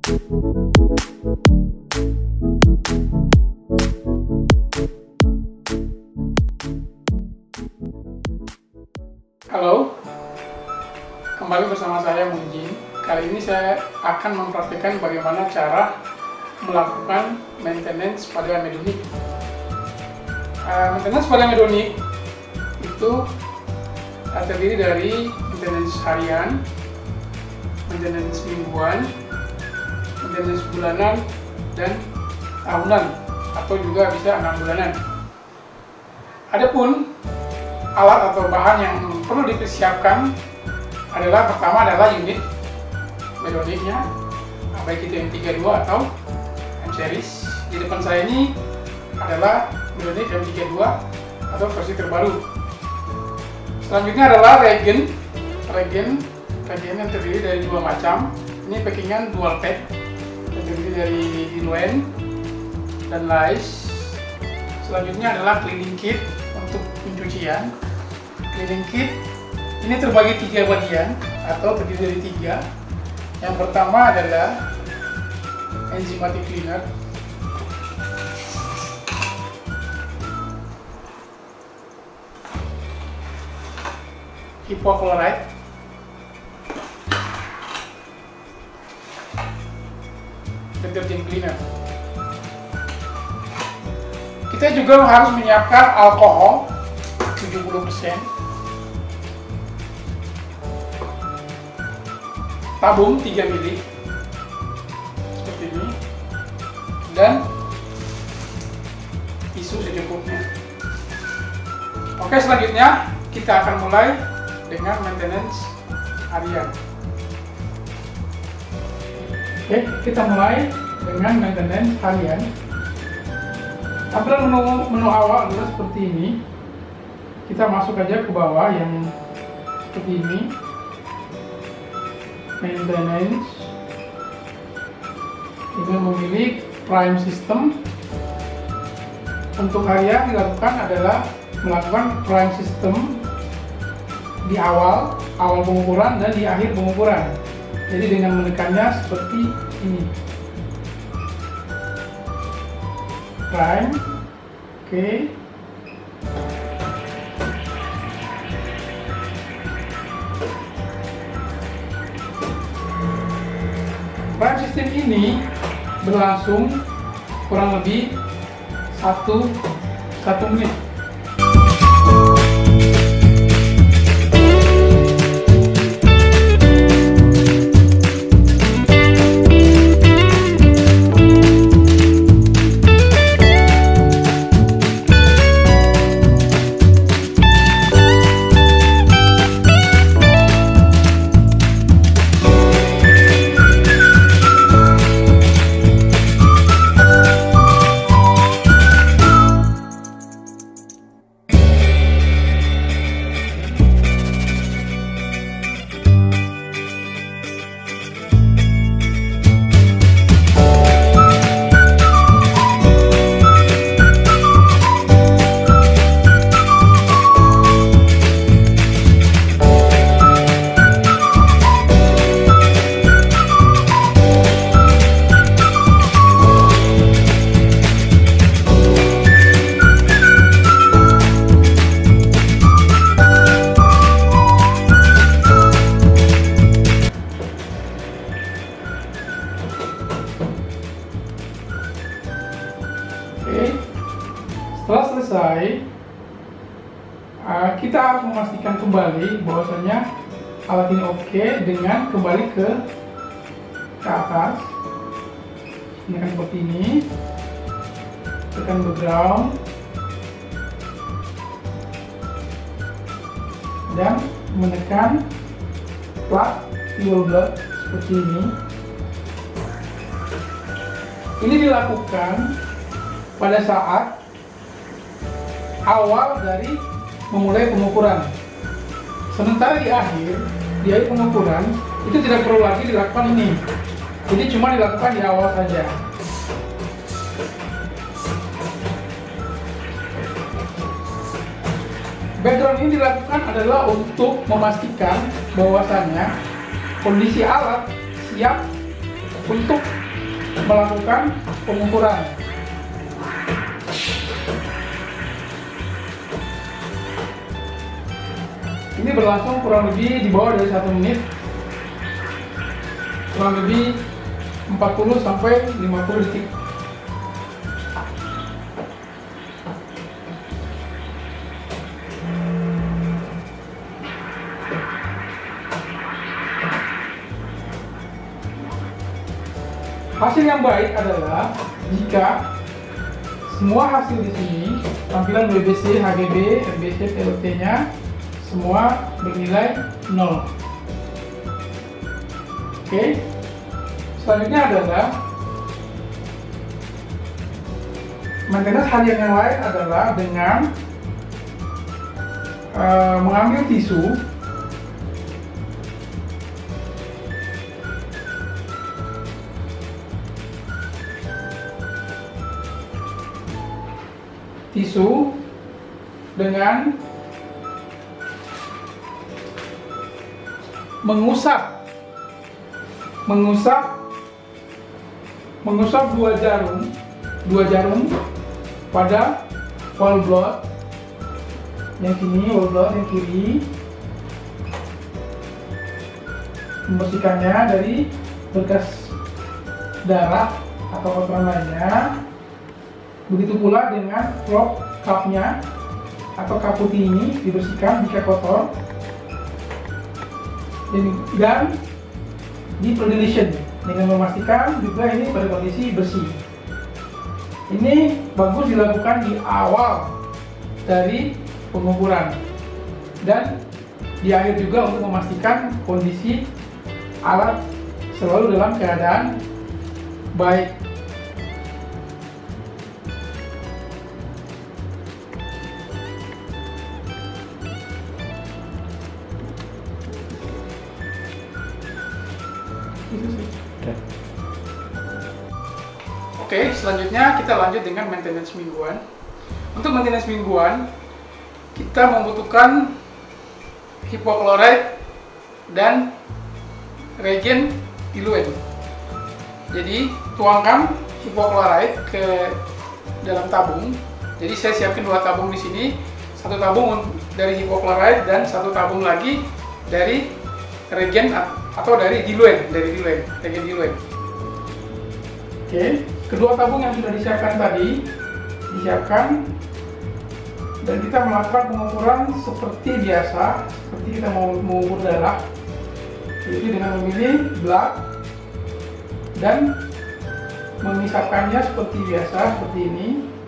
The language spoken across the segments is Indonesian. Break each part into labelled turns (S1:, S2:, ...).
S1: Halo, kembali bersama saya Munjin. Kali ini saya akan mempraktikkan bagaimana cara melakukan maintenance pada Medonic. Maintenance pada Medonic itu terdiri dari maintenance harian, maintenance mingguan, maintenance bulanan, dan tahunan, atau juga bisa 6 bulanan. Adapun alat atau bahan yang perlu dipersiapkan adalah, pertama adalah unit Medonicnya, baik itu M32 atau M series. Di depan saya ini adalah Medonic M32 atau versi terbaru. Selanjutnya adalah regen yang terdiri dari dua macam. Ini packingan dual pack yang terdiri dari diluent dan lice. Selanjutnya adalah cleaning kit untuk pencucian. Cleaning kit ini terbagi 3 bagian atau terdiri dari 3. Yang pertama adalah enzymatic cleaner. Hypochlorite. Detergent cleaner. Kita juga harus menyiapkan alkohol 70%, tabung 3 mili seperti ini, dan tisu secukupnya. Oke, selanjutnya kita akan mulai dengan maintenance harian. Oke, kita mulai dengan maintenance harian. Tampilan menu awal adalah seperti ini. Kita masuk aja ke bawah yang seperti ini. Maintenance. Ini memilih prime system. Untuk harian dilakukan adalah melakukan prime system di awal pengukuran dan di akhir pengukuran. Jadi dengan menekannya seperti ini. Prime. Oke. Prime system ini berlangsung kurang lebih 1 menit. Setelah selesai, kita harus memastikan kembali bahwasanya alat ini oke dengan kembali ke atas. Menekan seperti ini, tekan background, dan menekan plug fuel block seperti ini. Ini dilakukan pada saat awal dari memulai pengukuran. Sementara di akhir pengukuran itu tidak perlu lagi dilakukan ini. Jadi cuma dilakukan di awal saja. Background ini dilakukan adalah untuk memastikan bahwasannya kondisi alat siap untuk melakukan pengukuran. Ini berlangsung kurang lebih di bawah dari 1 menit, kurang lebih 40 sampai 50 detik. Hasil yang baik adalah jika semua hasil di sini, tampilan WBC, HGB, RBC, TLT-nya semua bernilai 0. Oke. Selanjutnya adalah maintenance harian yang lain adalah dengan mengambil tisu dengan mengusap dua jarum pada wall blood yang sini, wall blood yang kiri, membersihkannya dari bekas darah atau kotoran lainnya. Begitu pula dengan cloth cup-nya atau cup putih ini dibersihkan jika kotor, dan di ventilation dengan memastikan juga ini pada kondisi bersih. Ini bagus dilakukan di awal dari pengukuran dan di akhir juga untuk memastikan kondisi alat selalu dalam keadaan baik. Oke, selanjutnya kita lanjut dengan maintenance mingguan. Untuk maintenance mingguan, kita membutuhkan hipochlorite dan reagen diluent. Jadi, tuangkan hipochlorite ke dalam tabung. Jadi, saya siapkan 2 tabung di sini. 1 tabung dari hipochlorite dan 1 tabung lagi dari reagen atau dari diluent, reagen diluent. Oke, kedua tabung yang sudah disiapkan tadi disiapkan dan kita melakukan pengukuran seperti biasa, seperti kita mau mengukur darah, yaitu dengan memilih blood dan mengisapkannya seperti biasa, seperti ini.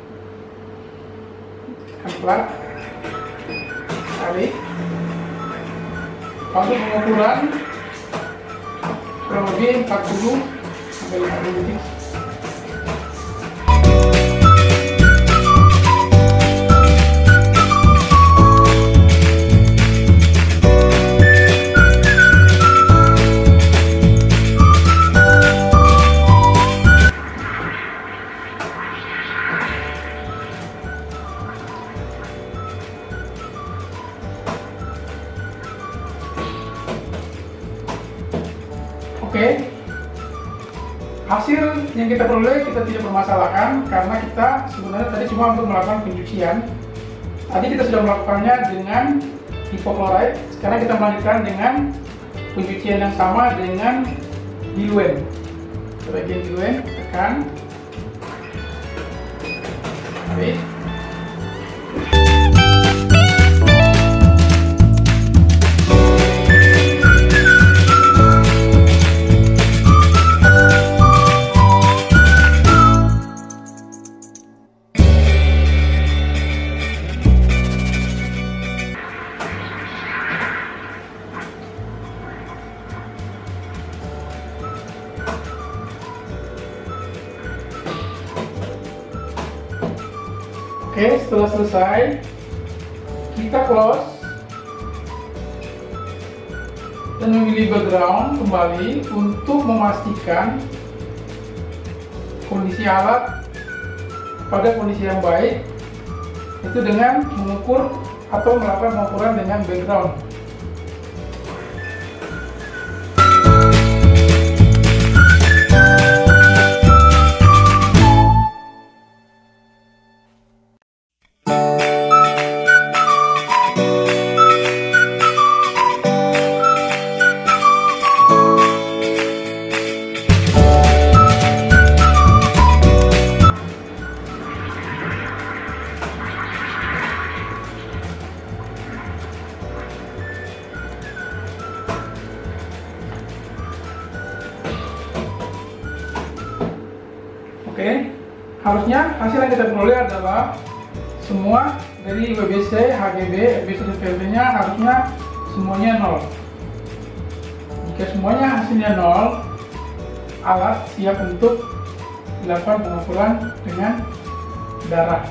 S1: Blood, tarik. Untuk pengukuran kurang lebih 40 sampai 50 detik. Oke, hasil yang kita peroleh kita tidak permasalahkan karena kita sebenarnya tadi cuma untuk melakukan pencucian. Tadi kita sudah melakukannya dengan hipochlorite, sekarang kita melanjutkan dengan pencucian yang sama dengan diluent. Bagian diluent, tekan, tarik. Oke, setelah selesai, kita close dan memilih background kembali untuk memastikan kondisi alat pada kondisi yang baik, itu dengan mengukur atau melakukan pengukuran dengan background. Oke, harusnya hasil yang kita peroleh adalah semua dari WBC, HGB, FBC, dan PLB-nya harusnya semuanya 0. Jika semuanya hasilnya 0, alat siap untuk dilakukan pengukuran dengan darah.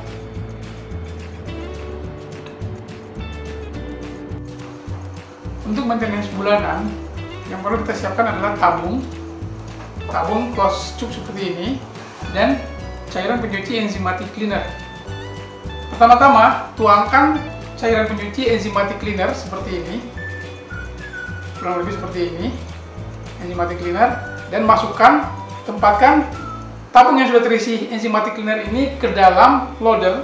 S1: Untuk maintenance bulanan, yang perlu kita siapkan adalah tabung close tube seperti ini, dan cairan pencuci enzymatic cleaner. Pertama-tama, tuangkan cairan pencuci enzymatic cleaner seperti ini, kurang lebih seperti ini, enzymatic cleaner, dan tempatkan tabung yang sudah terisi enzymatic cleaner ini ke dalam loader,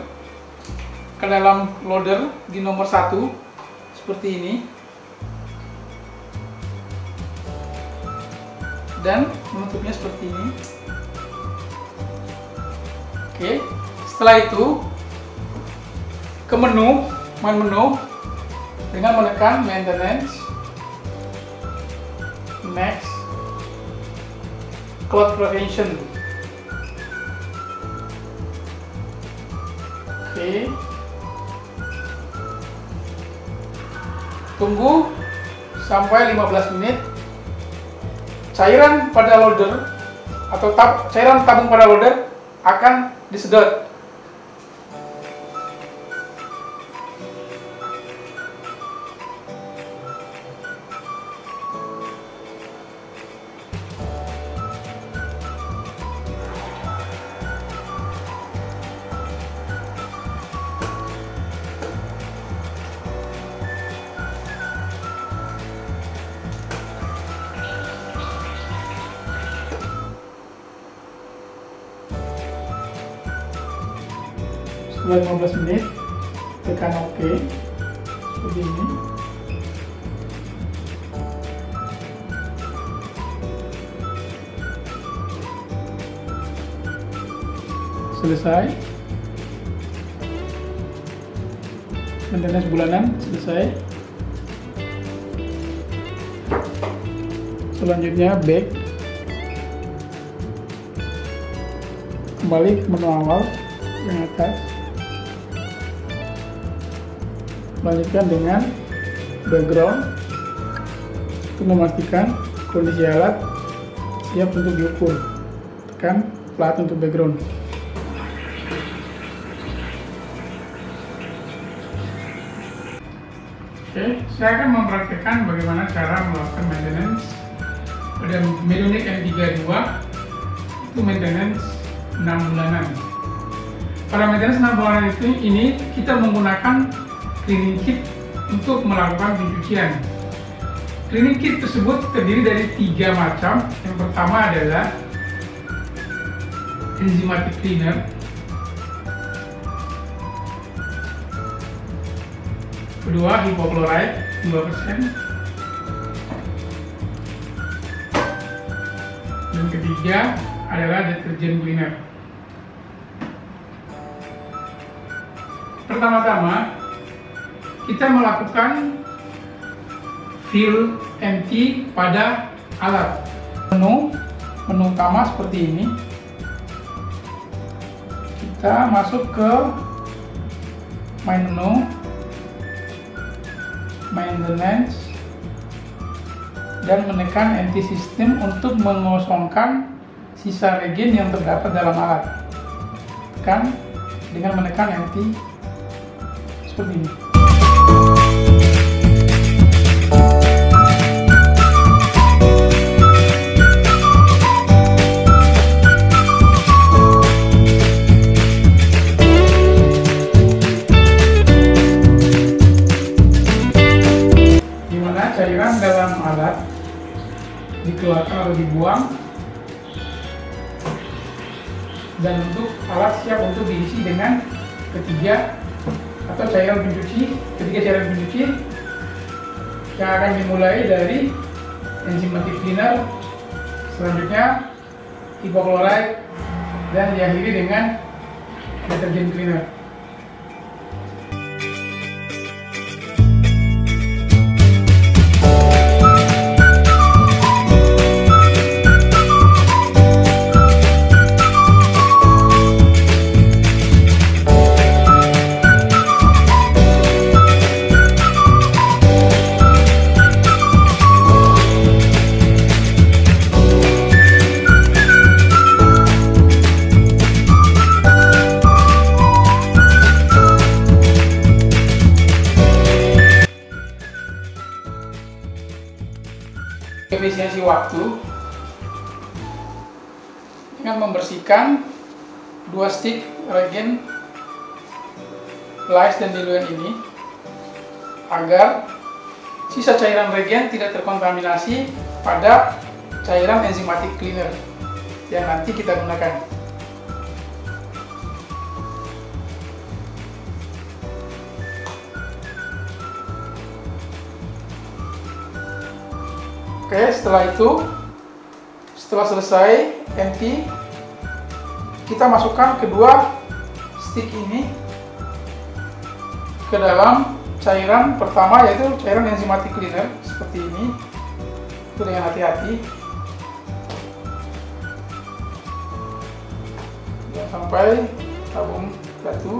S1: di nomor 1 seperti ini, dan menutupnya seperti ini. Oke, setelah itu ke main menu dengan menekan maintenance, next, cloud prevention. Oke, tunggu sampai 15 menit. Cairan pada loader atau cairan tabung pada loader akan disedot. Setelah 15 menit, tekan OK seperti ini. Selesai. Maintenance bulanan selesai. Selanjutnya back, kembali ke menu awal yang atas. Lanjutkan dengan background untuk memastikan kondisi alat siap untuk diukur. Tekan plat untuk background. Oke, saya akan mempraktikkan bagaimana cara melakukan maintenance pada Medonic M32. Itu maintenance 6 bulanan. Pada maintenance 6 bulanan ini kita menggunakan cleaning kit untuk melakukan pencucian. Cleaning kit tersebut terdiri dari 3 macam. Yang pertama adalah enzymatic cleaner, kedua hipochlorite 2%, dan ketiga adalah deterjen cleaner. Pertama-tama kita melakukan fill empty pada alat. Menu utama seperti ini. Kita masuk ke main menu, maintenance, dan menekan empty system untuk mengosongkan sisa regen yang terdapat dalam alat. Tekan dengan menekan empty seperti ini. Cairan dalam alat dikeluarkan atau dibuang, dan untuk alat siap untuk diisi dengan ketiga cairan pencuci yang akan dimulai dari enzymatic cleaner, selanjutnya hipochlorite, dan diakhiri dengan deterjen cleaner. dengan membersihkan 2 stick reagen lys dan diluent ini agar sisa cairan reagen tidak terkontaminasi pada cairan enzymatic cleaner yang nanti kita gunakan. Oke, setelah selesai empty, kita masukkan kedua stick ini ke dalam cairan pertama, yaitu cairan enzymatic cleaner seperti ini. Itu dengan hati-hati, jangan sampai tabung jatuh.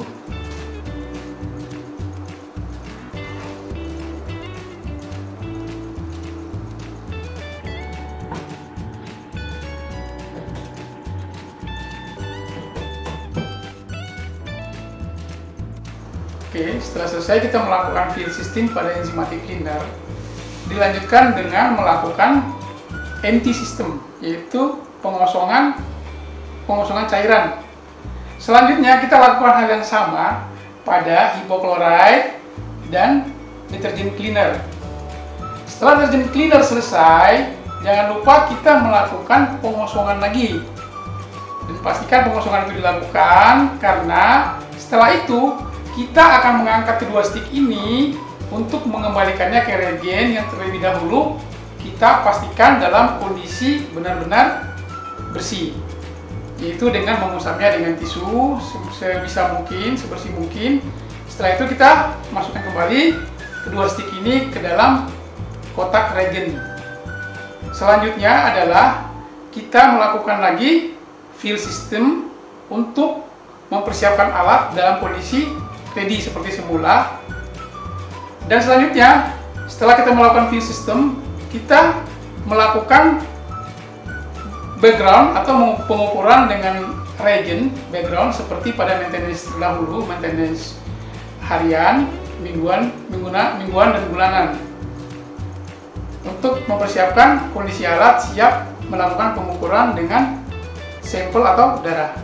S1: Oke, setelah selesai kita melakukan fill system pada enzymatic cleaner, dilanjutkan dengan melakukan empty system, yaitu pengosongan cairan. Selanjutnya kita lakukan hal yang sama pada hipochlorite dan detergent cleaner. Setelah detergent cleaner selesai, jangan lupa kita melakukan pengosongan lagi. Dan pastikan pengosongan itu dilakukan karena setelah itu kita akan mengangkat kedua stick ini untuk mengembalikannya ke reagen yang terlebih dahulu kita pastikan dalam kondisi benar-benar bersih, yaitu dengan mengusapnya dengan tisu sebisa mungkin, sebersih mungkin. Setelah itu kita masukkan kembali kedua stick ini ke dalam kotak reagen. Selanjutnya adalah kita melakukan lagi fill system untuk mempersiapkan alat dalam kondisi ready seperti semula. Dan selanjutnya, setelah kita melakukan fill system, kita melakukan background atau pengukuran dengan reagen background seperti pada maintenance terdahulu, maintenance harian, mingguan dan bulanan, untuk mempersiapkan kondisi alat siap melakukan pengukuran dengan sampel atau darah.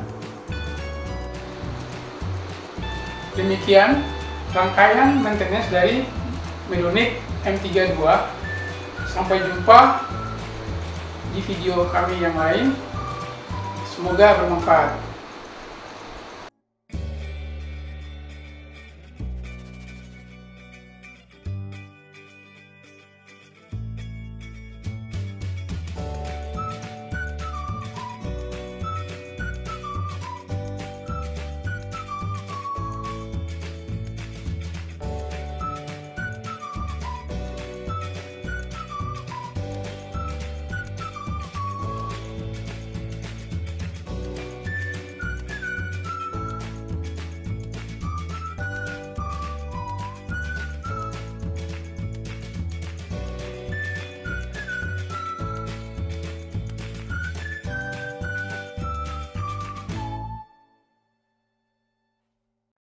S1: Demikian rangkaian maintenance dari Medonic M32. Sampai jumpa di video kami yang lain. Semoga bermanfaat.